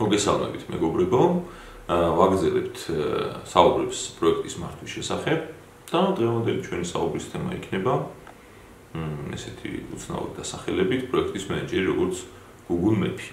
მოგესალმებით მეგობრებო, ვაგრძელებთ საუბრებს პროექტის მართვის შესახებ და დღევანდელი ჩვენი საუბრის თემა იქნება ესეთი უცნაური დასახელებით პროექტის მენეჯერი როგორც Google Map-ი.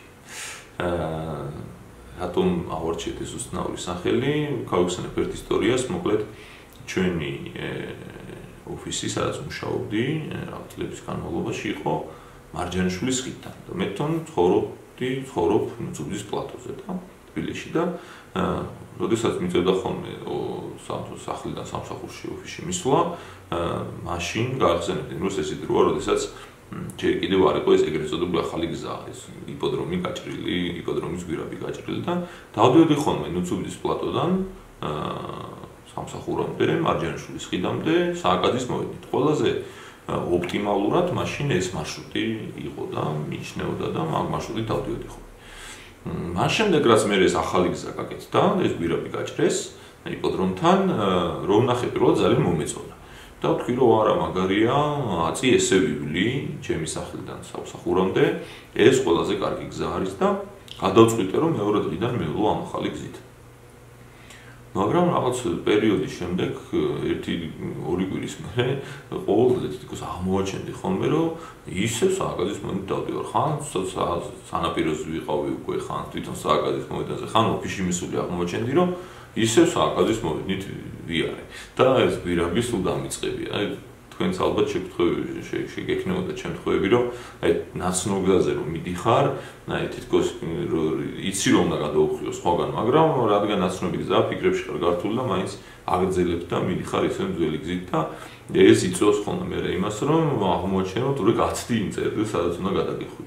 რატომ ავარჩიეთ ეს უცნაური სახელი? გავიხსენებ ერთ ისტორიას, მოკლედ ჩვენი ოფისი, სადაც მუშაობდი, რაღაც წლების განმავლობაში იყო მარჯანიშვილის ხიდთან და მე თვითონ ცხოვრობ ნუცუბის პლატოზე და თბილისში და როდესაც მიწევდა ხოლმე სახლიდან სამსახურში ოფისში მისვლა, მაშინ გაახსენებდი, რომ ეს ისედროა, როდესაც ჯერ კიდევ არ იყო ეს ეგრეთ წოდებული ახალი გზა, ეს იპოდრომი გაჭრილი, იპოდრომის გვირაბი გაჭრილი და დავდიოდი ხოლმე ნუცუბის პლატოდან სამსახურამდე, მარჯანიშვილის ხიდამდე სააკაძის მოვედით. ყველაზე ოპტიმალურად მაშინ ეს მარშრუტი იყო და მიიჩნეოდა და მაგ მარშრუტით დავდიოდი ხოლმე. მას შემდეგ რაც მე ეს ახალი გზა გაკეთდა, ეს გვირაბი გაჭრეს იპოდრომთან, რომ ნახე პირველად ძალიან მომეწონა. და ვთქვი, რომ არა მაგარია, აწი ესე ვივლი ჩემი სახლიდან სამსახურამდე, ეს ყველაზე კარგი გზა არის და გადავწყვიტე, რომ მეორე დღიდან მევლო ამ ახალი გზით. მაგრამ რაღაც პერიოდის შემდეგ, 1-2 კვირის მერე, ყოველდღე თითქოს აღმოვაჩენდი ხოლმე, რომ ისევ სააკაძის მოვედით დავდივარ. ხან სანაპიროზე ვიყავი უკვე, ხან თვითონ სააკაძის მოვედაზე, ხან ოფისში მისული აღმოვაჩენდი, რომ ისევ სააკაძის მოვედით ვიარე. და ეს გვირაბი სულ დამიწყებია. აი თქვენც ალბათ შეგექნებოდა შემთხვევები, რომ აი ნაცნობ გზაზე რომ მიდიხარ, აი თითქოს იცი რომ უნდა გადაუხიო სხვაგან, მაგრამ რადგან ნაცნობი გზაა, ფიქრებში ხარ გართული და მაინც აგრძელებ და მიდიხარ ისე ძველი გზით და ეს იწვევს ხოლმე მე იმას, რომ აღმოაჩენო, თუ რა გაცდი იმ წერტილს, სადაც უნდა გადაგიხვიდე.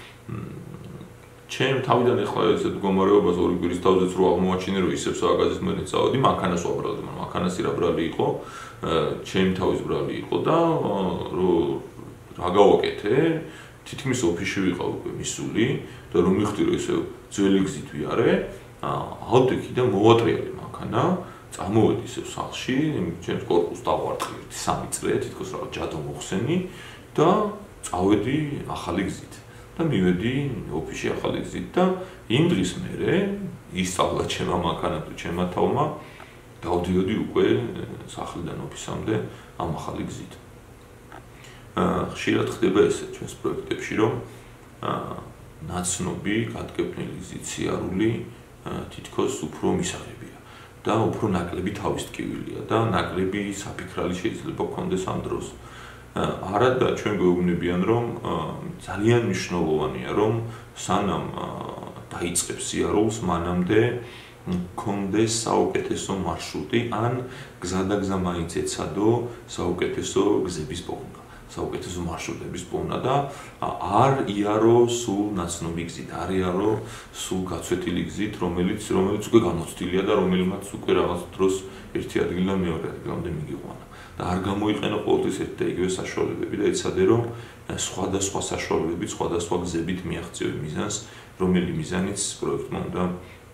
ჩემ თავიდან ეხლა ესეთ მდგომარეობას 2 კვირის თავზეც რო აღმოაჩინე, რომ ისევ სააკაძის მოვედით წავედი, მანქანას ვაბრალდი, მაგრამ მანქანას რა ბრალი იყო, ჩემი თავის ბრალი იყო და რა გავაკეთე, თითქმის ოფისში ვიყავ უკვე მისული და რომ მივხვდი, რომ ისევ ძველი გზით ვიარე, ავდექი და მოვატრიალე მანქანა, წამოვედი ისევ სახლში, ჩემს კორპუსს დავარტყი 3 წრე, თითქოს რაღაც ჯადო მოხსენი და წავედი ახალი გზით. და მივედი ოფისში ახალი გზით და იმ დღის მერე ისწავლა ჩემმა მანქანამ თუ ჩემმა თავმა დავდიოდი უკვე სახლიდან ოფისამდე ამ ახალი გზით. ხშირად ხდება ესე ჩვენს პროექტებში, რომ ნაცნობი გატკეპნილი გზით სიარული თითქოს უფრო მისაღებია და უფრო ნაკლები თავის ტკივილია და ნაკლები საფიქრალი შეიძლება გქონდეს ამ დროს. არადა ჩვენ გვეუბნებიან, რომ ძალიან მნიშვნელოვანია, რომ სანამ დაიწყებს სიარულს, მანამდე გქონდეს საუკეთესო მარშრუტი, ან გზადაგზა მაინც ეცადო საუკეთესო გზების პოვნა, საუკეთესო მარშრუტების პოვნა და არ იარო სულ ნაცნობი გზით, არ იარო სულ გაცვეთილი გზით, რომელიც უკვე გამოცდილია და რომელმაც უკვე რაღაც დროს ერთი ადგილიდან მეორე ადგილამდე მიგიყვანა. და არ გამოიყენო ყოველთვის ერთ და იგივე საშუალებები და ეცადე, რომ სხვადასხვა საშუალებებით, სხვადასხვა გზებით მიაღწიო მიზანს, რომელი მიზანიც პროექტმა უნდა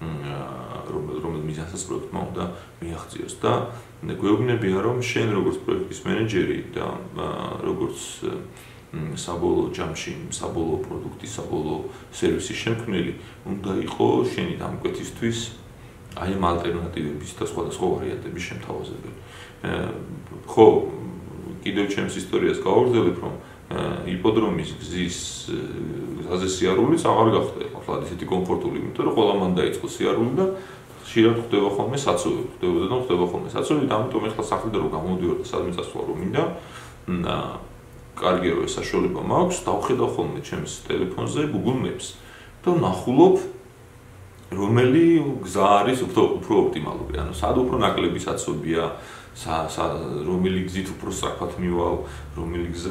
რომელ მიზანსაც პროექტმა უნდა მიაღწიოს და გვეუბნებიან, რომ შენ როგორც პროექტის მენეჯერი და როგორც საბოლოო ჯამში, საბოლოო პროდუქტის, საბოლოო სერვისის შემქმნელი უნდა იყო შენი დამკვეთისთვის აი ამ ალტერნატივების და სხვადასხვა ვარიანტების შემთავაზებელი. ხო, კიდევ ჩემს ისტორიას გავაგრძელებ, რომ იპოდრომის გზაზე სიარულიც აღარ გახდა ახლა ისეთი კომფორტული, იმიტომ რომ ყველა მან დაიწყო სიარული და ხშირად ხდება ხოლმე საცოვი, ხდება ხოლმე საცოვი და ამიტომ ახლა სახლიდან რომ გამოვდივარ და სადმე წასვლა რომ მინდა, კარგია რომ ეს საშუალება მაქვს, დავხედავ ხოლმე ჩემს ტელეფონზე Google Maps და ვნახულობ რომელი გზა არის უფრო ოპტიმალური, ანუ სად უფრო ნაკლები საცობია, რომელი გზით უფრო სწრაფად მივალ, რომელი გზა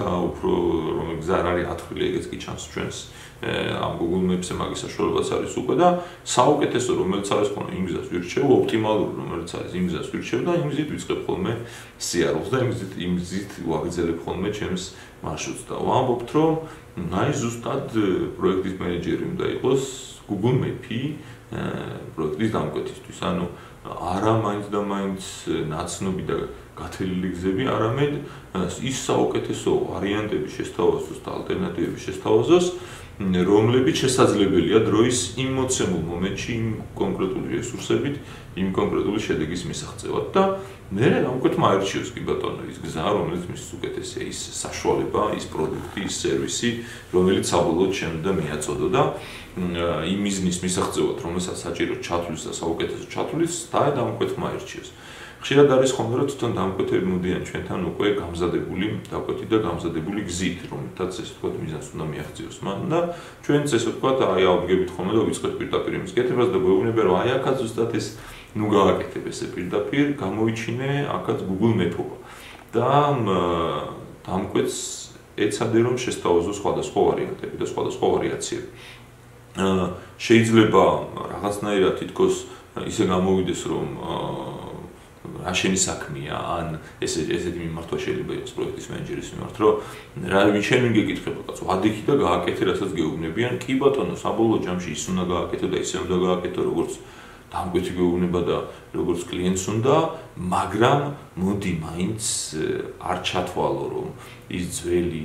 არ არის ათვლილი, ეგეც კი ჩანს ჩვენს ამ Google Maps-ზე მაგის საშუალებაც არის უკვე და საუკეთესო რომელიც არის ხოლმე იმ გზას ვირჩევ, ოპტიმალური რომელიც არის იმ გზას ვირჩევ და იმ გზით ვიწყებ ხოლმე სიარულს და იმ გზით ვაგრძელებ ხოლმე ჩემს მარშრუტს და ვამბობთ, რომ აი ზუსტად პროექტის მენეჯერი უნდა იყოს Google Map-ი პროექტის დამკვეთისთვის, ანუ არა მაინც და მაინც ნაცნობი და გათვლილი გზები, არამედ ის საუკეთესო ვარიანტების შესთავაზოს და ალტერნატივების შესთავაზოს, რომლებიც შესაძლებელია დროის იმ მოცემულ მომენტში იმ კონკრეტული რესურსებით, იმ კონკრეტული შედეგის მისაღწევად და მე ამკვეთმა აირჩიოს კი ბატონო ის გზა, რომელიც მის უკეთესია, ის საშუალება, ის პროდუქტი, ის სერვისი, რომელიც საბოლოოდ შემდა მიაწოდო და იმ მიზნის მისაღწევად, რომელსაც საჭირო ჩათვლის და საუკეთესო ჩათვლის, და ამკვეთმა აირჩიოს. ხშირად არის ხოლმე რომ თვითონ დამკვეთები მოდიან ჩვენთან უკვე გამზადებული დაკვეთი და გამზადებული გზით, რომელთაც ესე ვთქვათ მიზანს უნდა მიაღწიოს მან და ჩვენც ესე ვთქვათ აი ავდგებით ხოლმე და ვიწყებთ პირდაპირ იმის კეთებას და გვეუბნება რომ აი აქაც ზუსტად ეს ნუ გავაკეთებ ესე პირდაპირ, გამოიჩინე აქაც Google მეფობა და დამკვეთს ეცადე რომ შესთავაზო სხვადასხვა ვარიანტები და სხვადასხვა ვარიაციები. შეიძლება რაღაცნაირად თითქოს ისე გამოვიდეს რომ რა შენი საქმეა, ან ესეთი მიმართვა შეიძლება იყოს პროექტის მენეჯერის მიმართ, რომ რა შენ ვინ გეკითხება კაცო, ადიქი და გააკეთე, რასაც გეუბნებიან, კი ბატონო, საბოლოო ჯამში ის უნდა გააკეთო და ისე უნდა გააკეთო, როგორც დამკვეთი გეუბნება და როგორც კლიენტს უნდა, მაგრამ მოდი მაინც არ ჩათვალო, რომ ის ძველი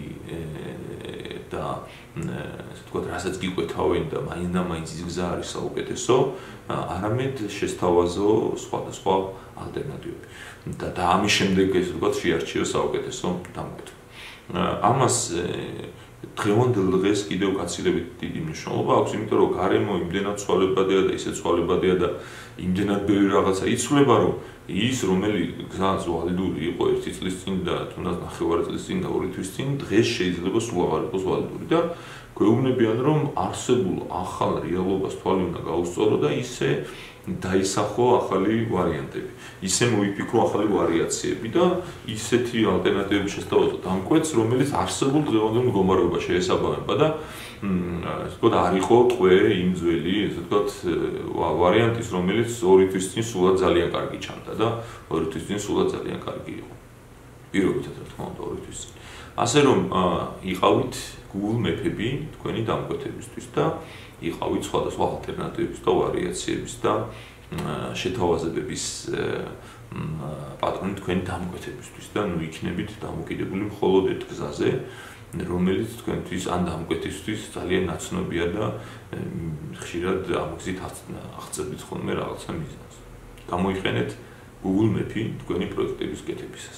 და ასე ვთქვათ, რასაც გიკვეთავენ და მაინც ის გზა არის საუკეთესო, არამედ შესთავაზო სხვადასხვა ალტერნატივები. და ამის შემდეგ ესე ვთქვათ, შეარჩიო საუკეთესო დამკვეთვა. ამას დღევანდელ დღეს კიდევ გაცილებით დიდი მნიშვნელობა აქვს, იმიტომ რომ გარემო იმდენად ცვალებადია და ისე ცვალებადია და იმდენად ბევრი რაღაცა იცვლება, რომ ის რომელი გზაც ვალიდური იყო 1 წლის წინ და თუნდაც 9 წლის წინ და 2 თვის წინ, დღეს შეიძლება სულ აღარ იყოს ვალიდური და გვეუბნებიან, რომ არსებულ ახალ რეალობას თვალი უნდა გაუსწორო და ისე დაისახო ახალი ვარიანტები. ისე მოიფიქრო ახალი ვარიაციები და ისეთი ალტერნატივები შესთავაზო დამკვეთს, რომელიც არსებულ დღევანდელ მდგომარეობას შეესაბამება და ასე ვთქვათ, არ იყო ტყვე იმ ძველი, ასე ვთქვათ, ვარიანტის, რომელიც 2 თვის წინ სულად ძალიან კარგი ჩანდა და 2 თვის წინ სულად ძალიან კარგი იყო. პირობითად რა თქმა უნდა 2 თვის წინ. ასე რომ იყავით Google მეფები თქვენი დამკვეთებისთვის და იყავით სხვადასხვა ალტერნატივების და ვარიაციების და შეთავაზებების პატრონი თქვენი დამკვეთებისთვის და ნუ იქნებით დამოკიდებული მხოლოდ ერთ გზაზე, რომელიც თქვენთვის ან დამკვეთისთვის ძალიან ნაცნობია და ხშირად ამ გზით აღწევთ ხოლმე რაღაცა მიზანს. გამოიყენეთ Google მეფი თქვენი პროექტების კეთებისას.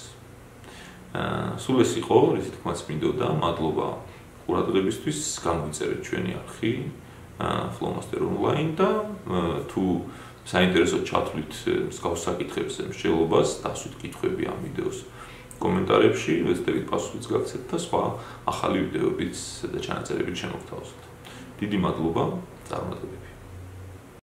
სულ ეს იყო, რითი თქმაც მინდოდა, მადლობა ყურადღებისთვის, გამოიწერეთ ჩვენი არხი Flowmaster Online და თუ საინტერესოდ ჩათვლით მსგავს საკითხებზე მსჯელობას, დასვით კითხვები ამ ვიდეოს კომენტარებში, ვეცდებით პასუხიც გაგცეთ და სხვა ახალი ვიდეოებიც და ჩანაწერებით შემოგთავაზოთ. დიდი მადლობა, წარმატებები.